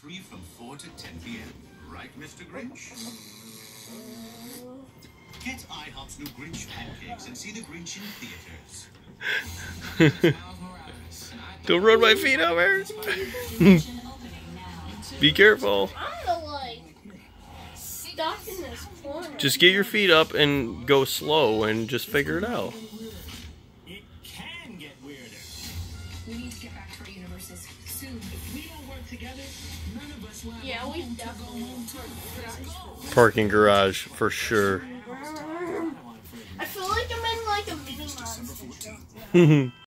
free from 4 to 10 p.m. Right, Mr. Grinch? Get IHOP's new Grinch pancakes and see the Grinch in theaters. Don't run my feet over. Be careful. I'm like stuck in this corner. Just get your feet up and go slow and just figure it out. It can get weirder. We need to get back to our universes soon. If we don't work together, none of us will have Yeah, we home to go definitely home to. Let's go. Parking garage for sure. I feel like I'm in like a mini monster.